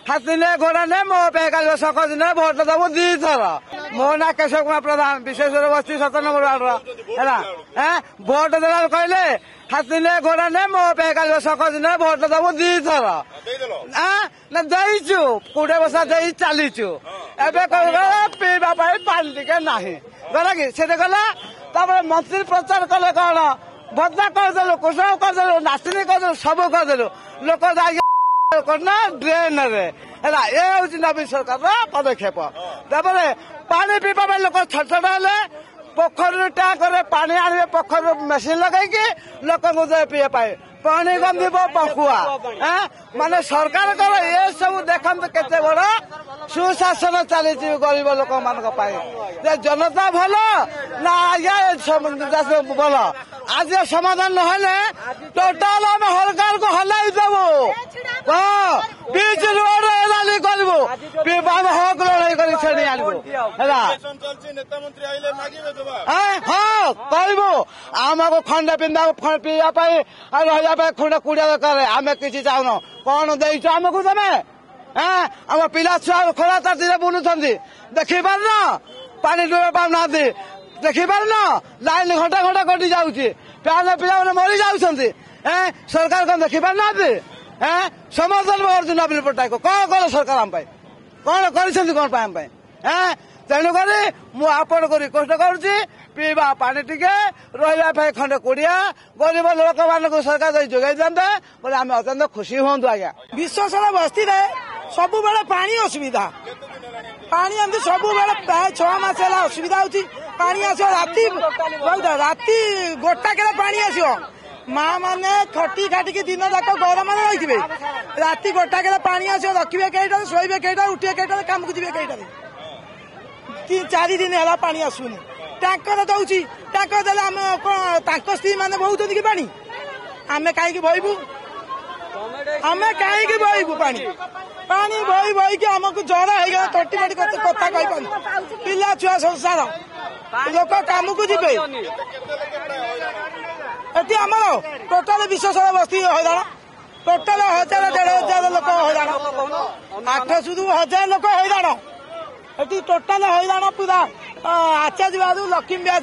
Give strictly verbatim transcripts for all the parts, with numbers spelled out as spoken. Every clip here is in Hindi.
हाथी ने घोड़ा ने मो पे काल सको दिन भोट दबो दी थर मो ना केशव कुमार प्रधान विशेषर बस्ती सत नंबर वार्ड है भोट देला कहले हाथी ने घोड़ा ने मो पे काल सको दिन भोट दबो दी थर ना देचु कोड़े बसा दे चलीचु एबे पीवा पानी टिके नाही गला कि से गला मंत्री प्रचार कले कौन भद्दा करदेलु कुशल करदेलु नाचनी करदेलु सब करदेलु लोक करना ड्रेन रे ये हूँ नवीन सरकार पदक्षेप तापर पानी पीवा लोक छटछट हेले पोखर टैंक पानी आने पोखर मेसीन लगे लोक पीए पाए पानी गंधिब पकुआ माने सरकार ये सब देखते केते बड़ सुशासन चली गरीब लोक मान जनता भल ना आज्ञा भल आज समाधान नहले टोटाल आम सरकार को हलाई देवु बीच रोड रैली करू हक लड़ाई कर छेड़ी आनबू हाँ कहबू आमको खंडे पिंधा पीवा रहा खुंडे कुड़िया दरकार आम किसी चाहून कौन देच आमको तमें आम पिला छुआ खोला ताती बुलुंट देखी पार पानी डुबे पाना देखी पार लाइन घंटा घंटा कटि जाऊँगी प्याने पिला मरी जाऊँगी सरकार कौन देखी पार ना समर्थन कर नवीन पट्टनायक कौन कल सरकार आम कौन कर कौन आम तेणुक मुझे को रिक्वेस्ट करुच्ची पीवा पानी टिके रहा खंडे कुड़िया गरीब लोक मान सरकार जोगाई दिंते बोले आम अत्यंत खुशी हूँ आज्ञा विश्वासर बस्ती सब बेले पानी असुविधा पानी एमती सब बेले प्राय छह मास है असुविधा होती पानी आस राति राति गोटा के पानी आसो माँ मैंने खटी खाटिकी दिन जाक गौर मान रही राति गोटा के पानी आस रखिए कईटा शोबे कईटा उठे कईटा काम को जी कईटा तीन चार दिन है पानी आसुनी टैंकर दौर टैंकर देले आम कौन स्त्री मैंने बहुत कि पानी आम कहीं बहबू आम कहीं बहबू पानी पानी बही बही कि आमको जर हो गया थर्टी थर्टी कथा कही पिला छुआ संसार लोक काम को जी आमर टोटाल विश्वासर बस्ती हैरान टोटाल हजार देढ़ हजार लोक हैरान आठ सुधु हजार लोक हैरान ये टोटाल हैरान पूरा आचार्य बाबू लक्ष्मी ब्याज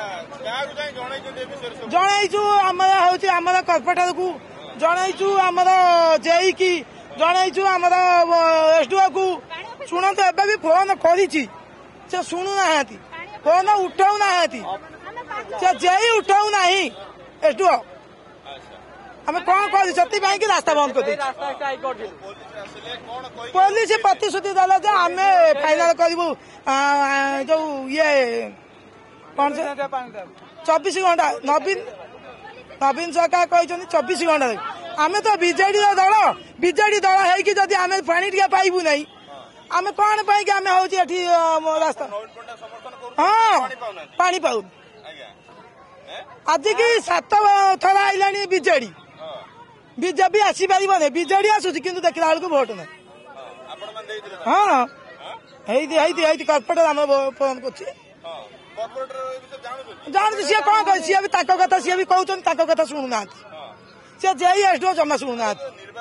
जनईचु आम हूँ आम कर्पोरेटर को जनईचु आमर जेई की जनईचु आमर एसडीओ को शुणु एबे भी फोन करी से शुणुना फोन उठाऊना से जेई उठाऊना एसडीओ आम कौन कर रास्ता बंद कर पुलिस प्रतिश्रुति देला जे आम फाइनाल करू जो ये कौन से चौबीस घंटा नवीन नवीन सरकार कहते चौबीस घंटा आम तो बीजेडी दल बीजेडी दल होती आम पानी टे पाइबू ना आम कौन पाई आम हूँ रास्ता हाँ पानी पाऊ आज की सात थर आईला बीजेडी बीजेपी आसीपर बीजेडी आसूसी कि देखला बेलू भोट ना हाँ कर्पोरेटर आम फोन कर जानते सी कौन कह सी भी कथा सी भी कहते कथा शुणुना सी जेई एसडीओ जमा शुणुना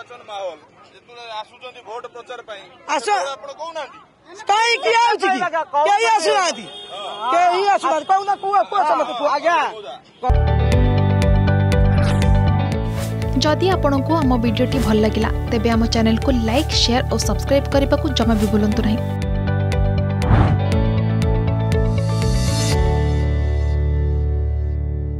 कहीं किए आसुना कहीं आसुना कहना कुआ आज्ञा जदि आपंक आम भिडी भल लगा तेब आम चैनल को लाइक शेयर और सब्सक्राइब करने को जमा भी भूलु नहीं।